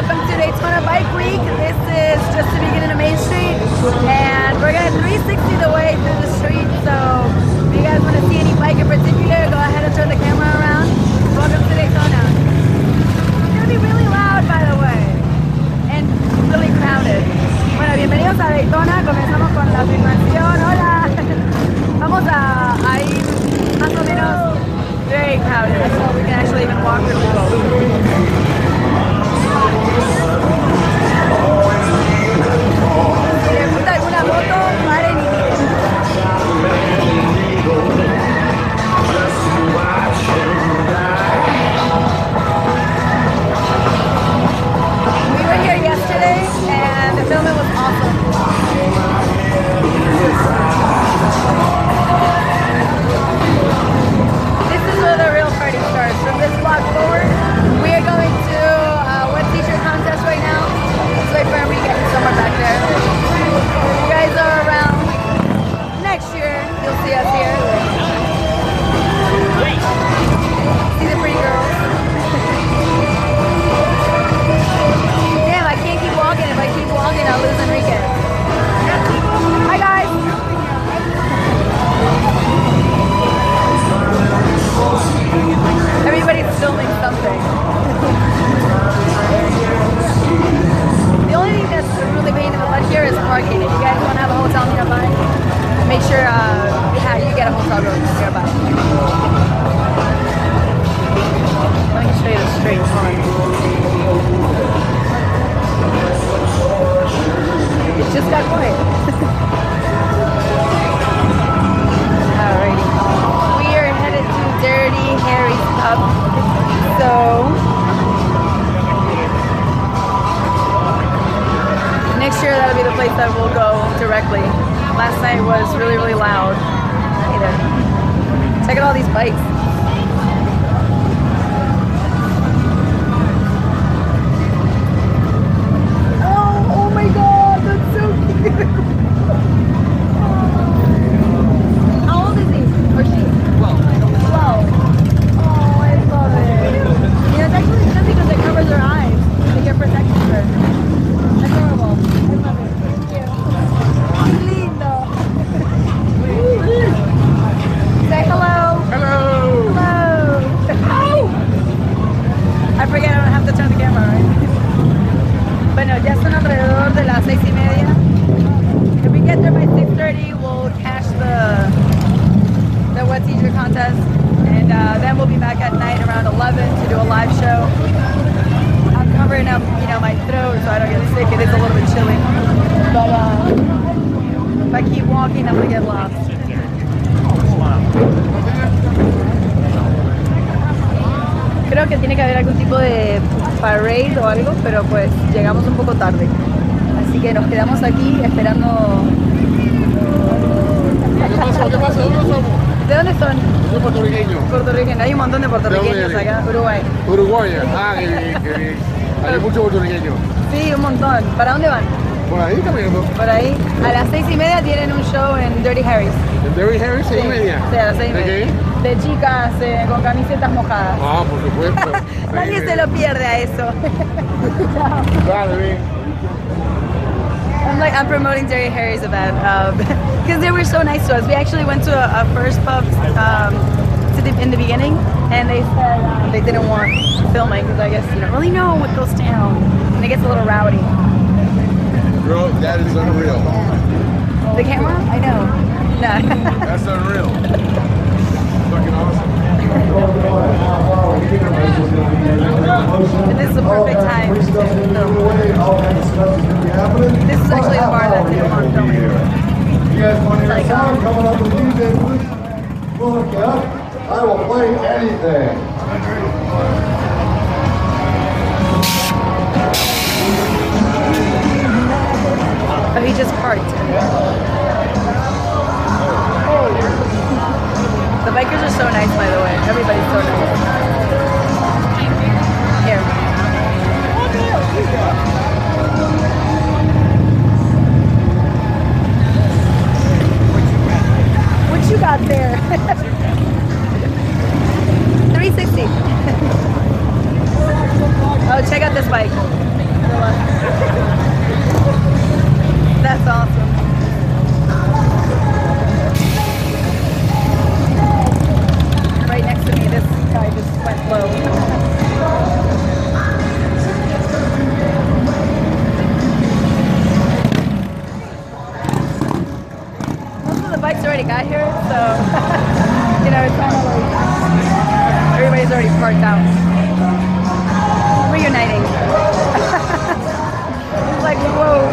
welcome to Daytona Bike Week. This is just the beginning of Main Street, and we're gonna 360 the way through the street. So if you guys want to see any bike in particular, go ahead and turn the camera around. Welcome to Daytona. It's gonna be really loud, by the way, and really crowded. Bueno, bienvenidos a Daytona. Comenzamos con la filmación. Hola. Vamos a ir más o menos very crowded, so we can actually even walk really slow. Si les gusta alguna moto, paren y miren. We were here yesterday and the filming was awesome. This is where the real party starts. From this block forward, we are going to Wet T-shirt contest right now. Let's wait for everybody to get someone back there. If you guys are around next year, you'll see us here. See the pretty girls. Damn, I can't keep walking. If I keep walking, I'll lose Enrique. Hi guys. Everybody's filming something. The only thing that's really pain in the butt here is parking. If you guys want to have a hotel nearby, make sure you get a hotel room nearby. Let me show you the street. Hold on. It just got quiet. Alrighty. We are headed to Dirty Harry's Pub. So next year that'll be the place that we'll go directly. Last night was really, really loud. Check out all these bikes. Oh my god, that's so cute. How old is he? Or she? 12. Oh, I love it. You know, it's actually good because it covers her eyes. They get protection for it. Adorable. I love it. Thank you. Lindo. Say hello. Hello. Hello. I forget I don't have to turn the camera, right? Bueno, ya son alrededor de las 6:30. If we get there by 6:30, we'll cash the Wet T-shirt contest, and then we'll be back at night around 11 to do a live show. I'm covering up, my throat so I don't get sick. It is a little bit chilly, but if I keep walking, I'm gonna get lost. Creo que tiene que haber algún tipo de parade o algo, pero pues llegamos un poco tarde. Así que nos quedamos aquí esperando. ¿Qué pasa? ¿Dónde somos? ¿De dónde son? Soy puertorriqueño. Puertorriqueños. Hay un montón de puertorriqueños acá. Uruguay. Uruguay. Ah, qué bien. Hay muchos puertorriqueños. Sí, un montón. ¿Para dónde van? Por ahí caminando. Por ahí. A las 6:30 tienen un show en Dirty Harry's. ¿En Dirty Harry's? 6:30. Sí, a las 6:30. ¿De qué? De chicas con camisetas mojadas. Ah, por supuesto. Nadie se lo pierde a eso. Dale, bien. I'm promoting Dirty Harry's event because they were so nice to us. We actually went to a first pub in the beginning, and they said they didn't want filming because I guess you don't really know what goes down, and it gets a little rowdy. Bro, that is unreal. The camera? I know. No. That's unreal. Fucking awesome. And this is the perfect time to film. This is actually the bar that they want filming. You guys want to hear a song coming up with DJ Boots? Well, look it up. I will play anything. Oh, he just parked. The bikers are so nice, by the way. Everybody's so nice. Here. What you got there? 360. Oh, check out this bike. already got here, so you know, it's kind of like everybody's already parked out. Reuniting. It's like, whoa.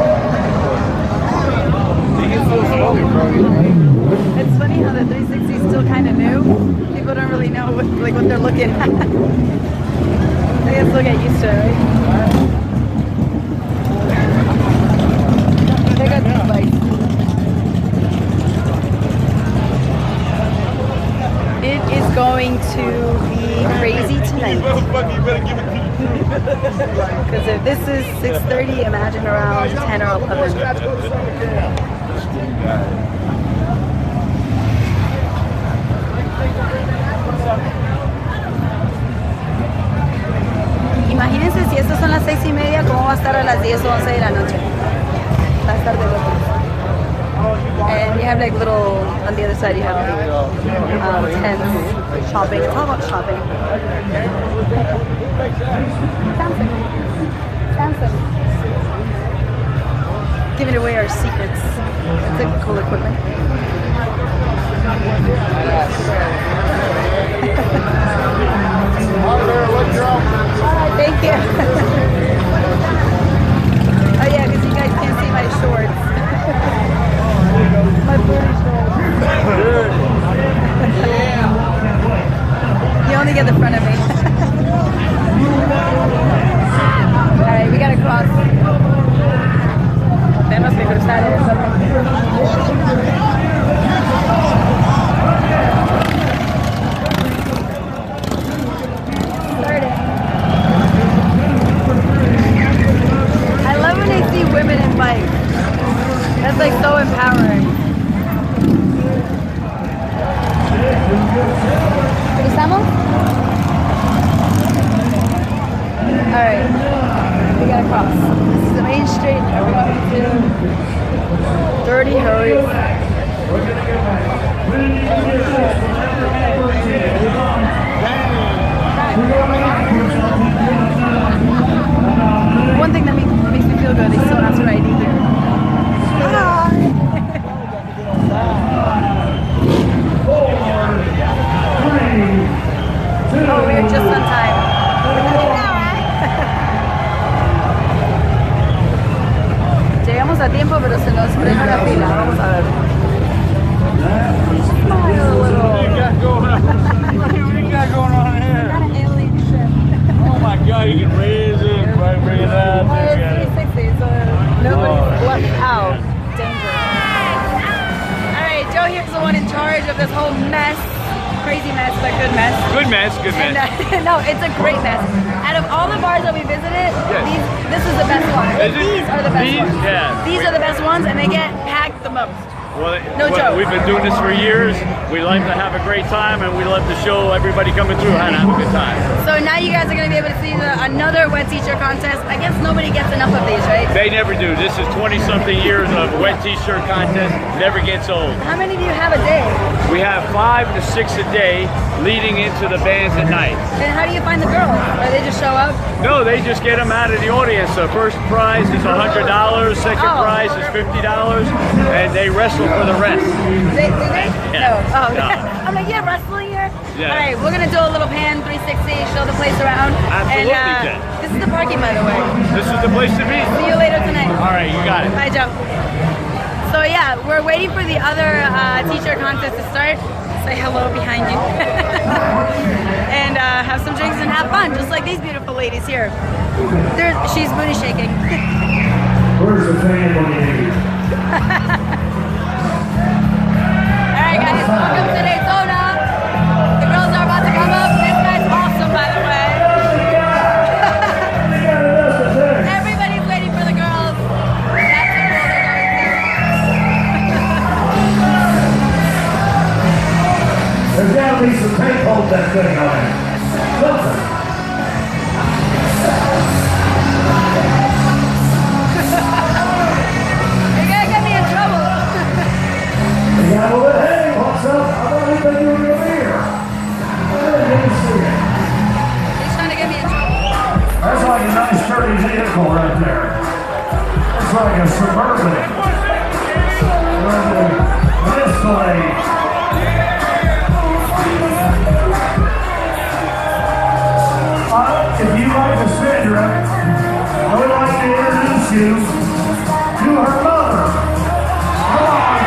It's funny how the 360 is still kind of new. People don't really know what they're looking at. They just look get used to it, right? They got these bikes. It is going to be crazy tonight. Because if this is 6:30, imagine around 10 or 11. Imagínense si estos son las 6:30, ¿cómo va a estar a las 10 o 11 de la noche? Va a estar de locos. And you have like little, on the other side you have tents, shopping. It's all about shopping. Samsung. Giving away our secrets. It's a cool equipment. Thank you. Oh yeah, because you guys can't see my shorts. My booty shorts. You only get the front of me. Alright, we gotta cross. Tenemos que cruzar eso. I love when I see women in bikes. That's like so empowering. ¿Cruzamos? Alright, we gotta cross. This is the main street and we're going to Dirty Harry's. One thing that makes me feel good, they still ask for ID here. Oh, we're just on time. Llegamos a tiempo, pero se nos frena la fila. Vamos a ver. Smile a little. What you got going on here? Got an alien ship. Oh my God, you can raise it, bring it up. Well, it's 360, so nobody's left out. Dangerous. Alright, Joe here's the one in charge of this whole mess. Crazy mess, but good mess. Good mess, good mess. And, no, it's a great mess. Out of all the bars that we visited, this is the best one. These are the best ones. Yeah. These are the best ones, and they get packed the most. No joke. We've been doing this for years. We like to have a great time, and we love to show everybody coming through how to have a good time. So now you guys are going to be able to see another wet t-shirt contest. I guess nobody gets enough of these, right? They never do. This is 20-something years of wet t-shirt contest. Never gets old. How many do you have a day? We have 5 to 6 a day leading into the bands at night. And how do you find the girls? Or they just show up? No, they just get them out of the audience. The first prize is $100, second prize is $50, and they wrestle for the rest. Do they? Yeah. No. Oh, No. I'm like, yeah, wrestling here? Yeah. All right, we're going to do a little pan 360, show the place around. Absolutely, And Jen. this is the parking, by the way. This is the place to be. See you later tonight. All right, you got it. Bye, Joe. So yeah, we're waiting for the other t-shirt contest to start. Say hello behind you. And have some drinks and have fun, just like these beautiful ladies here. She's booty shaking. Where's the family? Alright guys, welcome to Daytona. The girls are about to come up. This guy's awesome, by the way. Everybody's waiting for the girls. That's the girl they're going to. There's got to be some tape hold that thing on it. Something. You're gonna get me in trouble. Yeah, well, hey, what's up? I don't even think you were here. He's trying to get me in trouble. That's like a nice sturdy vehicle right there. It's like a Suburban. This one statue to her mother. Come on.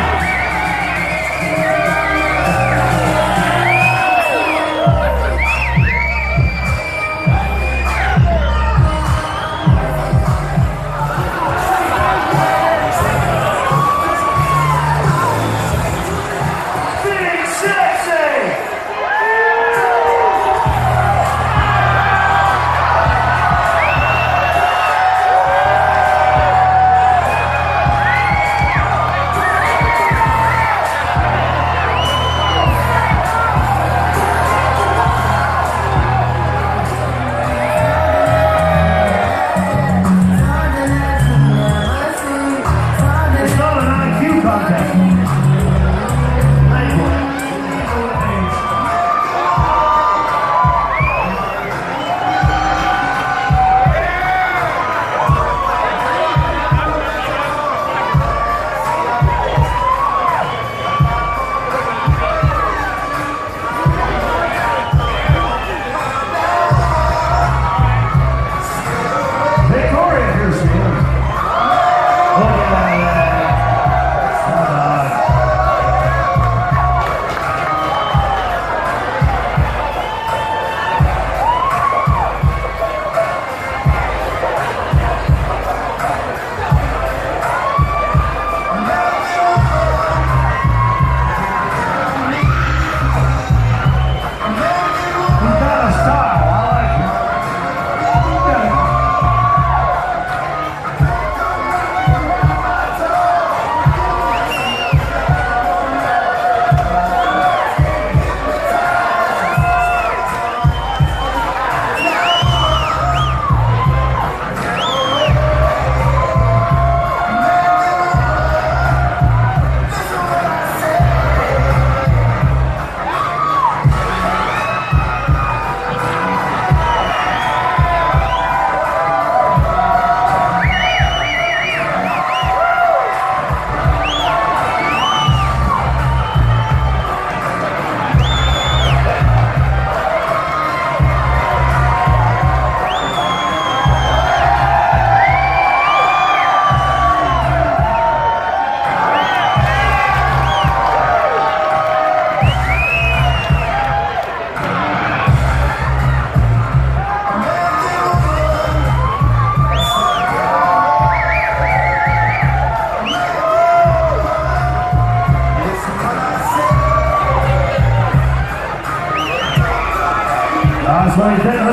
That's what he did.